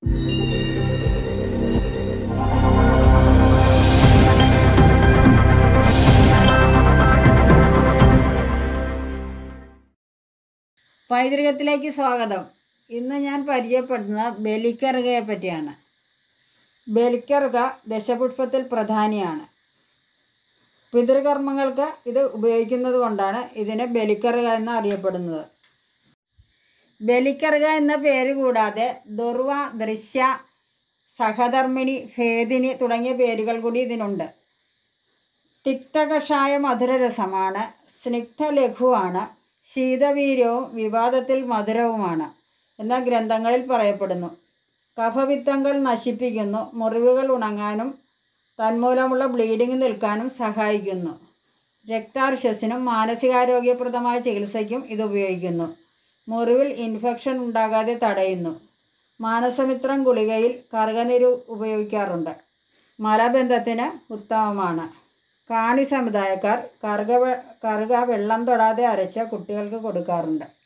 പൈതൃകത്തിലേക്ക് സ്വാഗതം. ഇന്ന് ഞാൻ പരിചയപ്പെടുന്നത് ബലിക്കറുകയെ പറ്റിയാണ്. ബലിക്കറുക ദശപുഷ്പത്തിൽ പ്രധാനിയാണ്. പിതൃകർമ്മങ്ങൾക്ക് ഇത് ഉപയോഗിക്കുന്നത് കൊണ്ടാണ് ഇതിനെ ബലിക്കറുക എന്ന് അറിയപ്പെടുന്നത്. ബലിക്കറുക എന്ന പേര് കൂടാതെ ദുർവ, ദൃശ്യ, സഹധർമ്മിണി, ഭേദിനി തുടങ്ങിയ പേരുകൾ കൂടി ഇതിനുണ്ട്. തിക്തകഷായ മധുരരസമാണ്, സ്നിഗ്ധലഘുവാണ്, ശീതവീര്യവും വിവാദത്തിൽ മധുരവുമാണ് എന്ന ഗ്രന്ഥങ്ങളിൽ പറയപ്പെടുന്നു. കഫപിത്തങ്ങൾ നശിപ്പിക്കുന്നു, മുറിവുകൾ ഉണങ്ങാനും തന്മൂലമുള്ള ബ്ലീഡിംഗ് നിൽക്കാനും സഹായിക്കുന്നു. രക്താർശസിനും മാനസികാരോഗ്യപ്രദമായ ചികിത്സയ്ക്കും ഇത് ഉപയോഗിക്കുന്നു. മുറിവിൽ ഇൻഫെക്ഷൻ ഉണ്ടാകാതെ തടയുന്നു. മാനസമിത്രം ഗുളികയിൽ കറുകനീര് ഉപയോഗിക്കാറുണ്ട്. മലബന്ധത്തിന് ഉത്തമമാണ്. കാണി സമുദായക്കാർ കറുക വെള്ളം തൊടാതെ അരച്ച് കുട്ടികൾക്ക് കൊടുക്കാറുണ്ട്.